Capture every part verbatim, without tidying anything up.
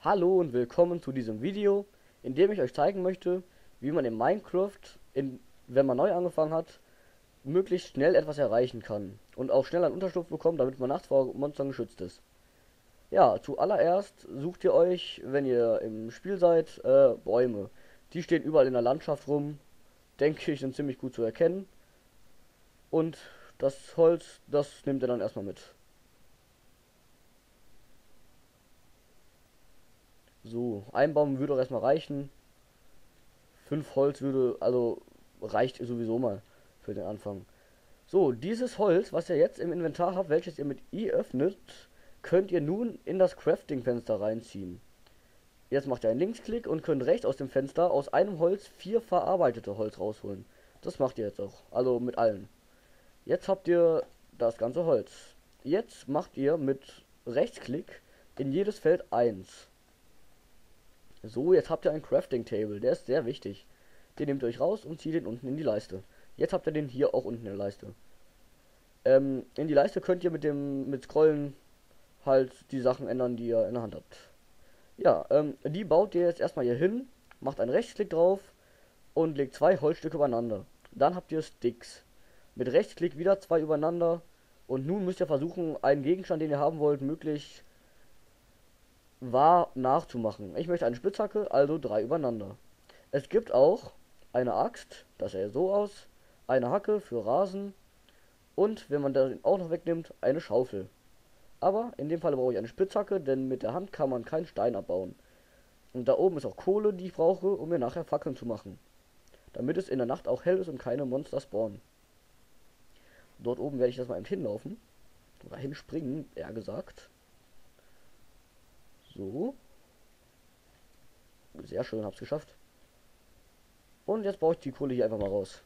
Hallo und willkommen zu diesem Video, in dem ich euch zeigen möchte, wie man in Minecraft, in, wenn man neu angefangen hat, möglichst schnell etwas erreichen kann und auch schnell einen Unterschlupf bekommt, damit man nachts vor Monstern geschützt ist. Ja, zuallererst sucht ihr euch, wenn ihr im Spiel seid, äh, Bäume. Die stehen überall in der Landschaft rum, denke ich, sind ziemlich gut zu erkennen. Und das Holz, das nehmt ihr dann erstmal mit. So, ein Baum würde auch erstmal reichen. Fünf Holz würde, also reicht sowieso mal für den Anfang. So, dieses Holz, was ihr jetzt im Inventar habt, welches ihr mit I öffnet, könnt ihr nun in das Crafting-Fenster reinziehen. Jetzt macht ihr einen Linksklick und könnt rechts aus dem Fenster aus einem Holz vier verarbeitete Holz rausholen. Das macht ihr jetzt auch, also mit allen. Jetzt habt ihr das ganze Holz. Jetzt macht ihr mit Rechtsklick in jedes Feld eins. So, jetzt habt ihr ein Crafting Table, der ist sehr wichtig. Den nehmt ihr euch raus und zieht den unten in die Leiste. Jetzt habt ihr den hier auch unten in der Leiste. Ähm, in die Leiste könnt ihr mit dem mit Scrollen halt die Sachen ändern, die ihr in der Hand habt. Ja, ähm, die baut ihr jetzt erstmal hier hin, macht einen Rechtsklick drauf und legt zwei Holzstücke übereinander. Dann habt ihr Sticks. Mit Rechtsklick wieder zwei übereinander und nun müsst ihr versuchen, einen Gegenstand, den ihr haben wollt, möglichst wahr nachzumachen. Ich möchte eine Spitzhacke, also drei übereinander. Es gibt auch eine Axt, das sieht so aus, eine Hacke für Rasen und, wenn man den auch noch wegnimmt, eine Schaufel. Aber in dem Fall brauche ich eine Spitzhacke, denn mit der Hand kann man keinen Stein abbauen. Und da oben ist auch Kohle, die ich brauche, um mir nachher Fackeln zu machen. Damit es in der Nacht auch hell ist und keine Monster spawnen. Dort oben werde ich das mal eben hinlaufen. Oder hinspringen, eher gesagt. So. Sehr schön, hab's geschafft. Und jetzt baue ich die Kohle hier einfach mal raus.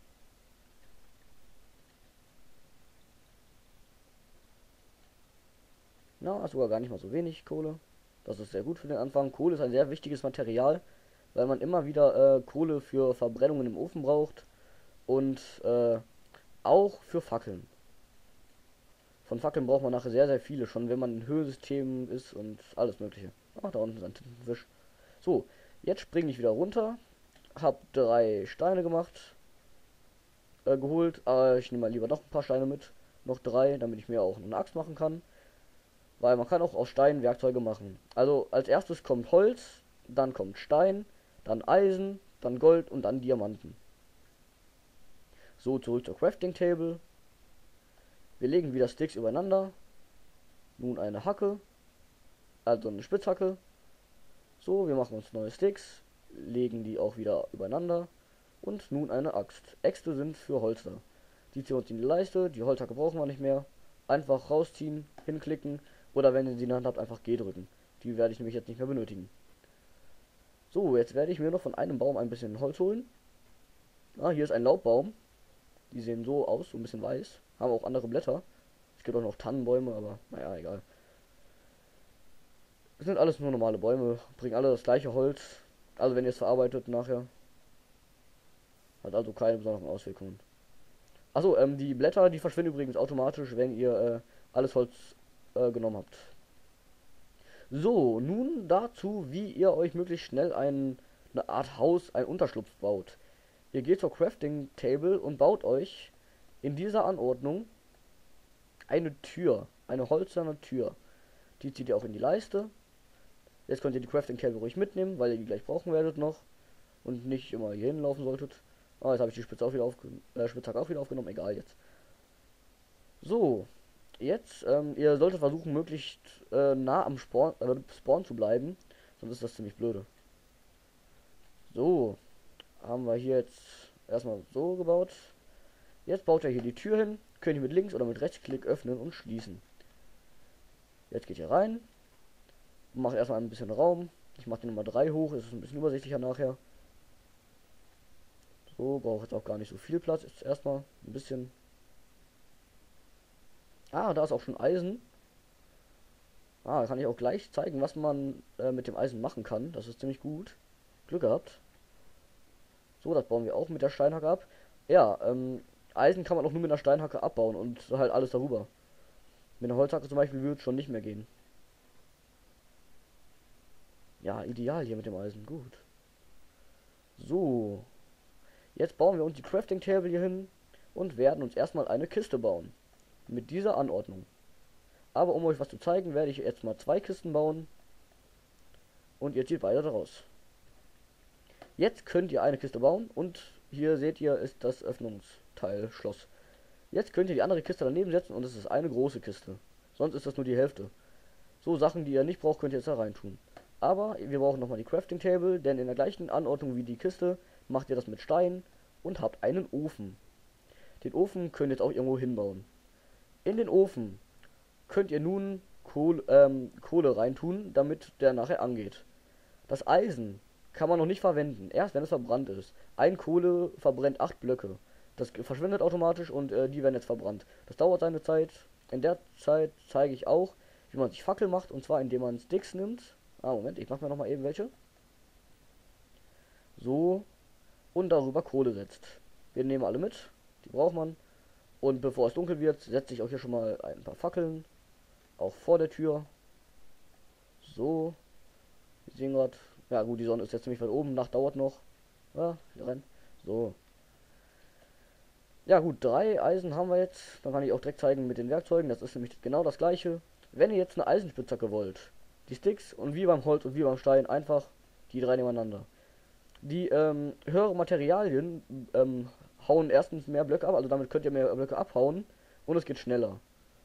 Na, ist sogar gar nicht mal so wenig Kohle. Das ist sehr gut für den Anfang. Kohle ist ein sehr wichtiges Material, weil man immer wieder äh, Kohle für Verbrennungen im Ofen braucht und äh, auch für Fackeln. Von Fackeln braucht man nachher sehr, sehr viele, schon wenn man in Höhlensystemen ist und alles mögliche. Ach, da unten ist ein Tintenfisch. So, jetzt springe ich wieder runter. Hab drei Steine gemacht, äh, geholt. Äh, ich nehme mal lieber noch ein paar Steine mit. Noch drei, damit ich mir auch eine Axt machen kann. Weil man kann auch aus Stein Werkzeuge machen. Also als erstes kommt Holz, dann kommt Stein, dann Eisen, dann Gold und dann Diamanten. So, zurück zur Crafting Table. Wir legen wieder Sticks übereinander. Nun eine Hacke, also eine Spitzhacke. So, wir machen uns neue Sticks, legen die auch wieder übereinander. Und nun eine Axt. Äxte sind für Holster. Die ziehen wir uns in die Leiste, die Holzhacke brauchen wir nicht mehr. Einfach rausziehen, hinklicken oder wenn ihr sie in der Hand habt, einfach G drücken. Die werde ich nämlich jetzt nicht mehr benötigen. So, jetzt werde ich mir noch von einem Baum ein bisschen Holz holen. Ah, hier ist ein Laubbaum. Die sehen so aus, so ein bisschen weiß. Haben auch andere Blätter. Es gibt auch noch Tannenbäume, aber naja, egal. Es sind alles nur normale Bäume, bringen alle das gleiche Holz. Also wenn ihr es verarbeitet nachher. Hat also keine besonderen Auswirkungen. Achso, ähm, die Blätter, die verschwinden übrigens automatisch, wenn ihr äh, alles Holz äh, genommen habt. So, nun dazu, wie ihr euch möglichst schnell ein, eine Art Haus, ein Unterschlupf baut. Ihr geht zur Crafting Table und baut euch in dieser Anordnung eine Tür, eine holzerne Tür. Die zieht ihr auch in die Leiste. Jetzt könnt ihr die Crafting Table ruhig mitnehmen, weil ihr die gleich brauchen werdet noch und nicht immer hier hinlaufen solltet. Ah, jetzt habe ich die Spitze auch wieder aufgenommen, äh, Spitzhacke auch wieder aufgenommen, egal jetzt. So, jetzt, ähm, ihr solltet versuchen, möglichst äh, nah am Spawn, äh, Spawn zu bleiben, sonst ist das ziemlich blöde. So, haben wir hier jetzt erstmal so gebaut. Jetzt baut er hier die Tür hin, könnt ihr mit links oder mit Rechtsklick öffnen und schließen. Jetzt geht ihr rein, macht erstmal ein bisschen Raum. Ich mache die Nummer drei hoch, ist ein bisschen übersichtlicher nachher. So, braucht jetzt auch gar nicht so viel Platz, jetzt erstmal ein bisschen. Ah, da ist auch schon Eisen. Ah, kann ich auch gleich zeigen, was man äh, mit dem Eisen machen kann. Das ist ziemlich gut. Glück gehabt. So, das bauen wir auch mit der Steinhacke ab. Ja, ähm, Eisen kann man auch nur mit einer Steinhacke abbauen und halt alles darüber. Mit einer Holzhacke zum Beispiel würde es schon nicht mehr gehen. Ja, ideal hier mit dem Eisen. Gut. So. Jetzt bauen wir uns die Crafting Table hier hin und werden uns erstmal eine Kiste bauen. Mit dieser Anordnung. Aber um euch was zu zeigen, werde ich jetzt mal zwei Kisten bauen. Und ihr zieht weiter daraus. Jetzt könnt ihr eine Kiste bauen und hier seht ihr ist das Öffnungsteil Schloss. Jetzt könnt ihr die andere Kiste daneben setzen und es ist eine große Kiste. Sonst ist das nur die Hälfte. So Sachen, die ihr nicht braucht, könnt ihr jetzt da rein tun. Aber wir brauchen nochmal die Crafting Table, denn in der gleichen Anordnung wie die Kiste macht ihr das mit Stein und habt einen Ofen. Den Ofen könnt ihr jetzt auch irgendwo hinbauen. In den Ofen könnt ihr nun Kohle, ähm, Kohle reintun, damit der nachher angeht. Das Eisen kann man noch nicht verwenden, erst wenn es verbrannt ist. Ein Kohle verbrennt acht Blöcke. Das verschwindet automatisch und äh, die werden jetzt verbrannt. Das dauert seine Zeit. In der Zeit zeige ich auch, wie man sich Fackel macht, und zwar indem man Sticks nimmt. Ah, Moment, ich mache mir noch mal eben welche. So. Und darüber Kohle setzt. Wir nehmen alle mit, die braucht man. Und bevor es dunkel wird, setze ich auch hier schon mal ein paar Fackeln. Auch vor der Tür. So. Wir sehen gerade. Ja gut, die Sonne ist jetzt ziemlich weit oben. Nacht dauert noch. Ja, hier rein. So. Ja gut, drei Eisen haben wir jetzt. Dann kann ich auch direkt zeigen mit den Werkzeugen. Das ist nämlich genau das gleiche. Wenn ihr jetzt eine Eisenspitzhacke wollt, die Sticks und wie beim Holz und wie beim Stein einfach die drei nebeneinander. Die ähm, höheren Materialien ähm, hauen erstens mehr Blöcke ab, also damit könnt ihr mehr Blöcke abhauen und es geht schneller.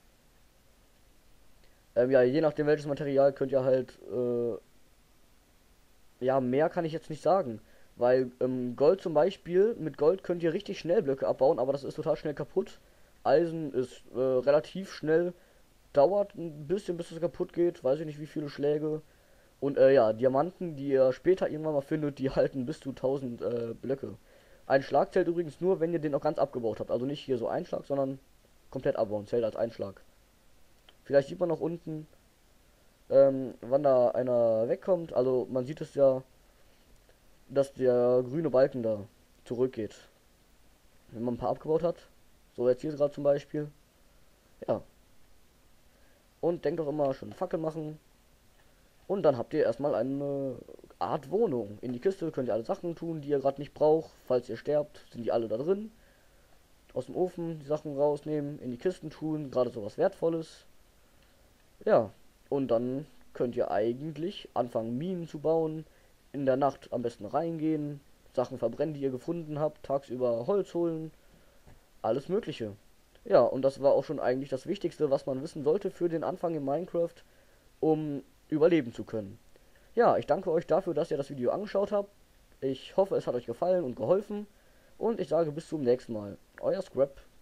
Ähm, ja, je nachdem welches Material könnt ihr halt, äh, ja, mehr kann ich jetzt nicht sagen. Weil ähm, Gold zum Beispiel, mit Gold könnt ihr richtig schnell Blöcke abbauen, aber das ist total schnell kaputt. Eisen ist äh, relativ schnell, dauert ein bisschen bis es kaputt geht, weiß ich nicht wie viele Schläge. Und äh, ja, Diamanten, die ihr später irgendwann mal findet, die halten bis zu tausend äh, Blöcke. Ein Schlag zählt übrigens nur, wenn ihr den auch ganz abgebaut habt. Also nicht hier so ein Schlag, sondern komplett abbauen, zählt als ein Schlag. Vielleicht sieht man noch unten, ähm, wann da einer wegkommt. Also man sieht es ja, dass der grüne Balken da zurückgeht. Wenn man ein paar abgebaut hat. So jetzt hier gerade zum Beispiel. Ja. Und denkt auch immer schön Fackel machen. Und dann habt ihr erstmal eine Art Wohnung. In die Kiste könnt ihr alle Sachen tun, die ihr gerade nicht braucht. Falls ihr sterbt, sind die alle da drin. Aus dem Ofen die Sachen rausnehmen, in die Kisten tun, gerade sowas Wertvolles. Ja, und dann könnt ihr eigentlich anfangen, Minen zu bauen. In der Nacht am besten reingehen, Sachen verbrennen, die ihr gefunden habt, tagsüber Holz holen, alles Mögliche. Ja, und das war auch schon eigentlich das Wichtigste, was man wissen sollte für den Anfang in Minecraft, um überleben zu können. Ja, ich danke euch dafür, dass ihr das Video angeschaut habt. Ich hoffe, es hat euch gefallen und geholfen. Und ich sage bis zum nächsten Mal. Euer Scrap.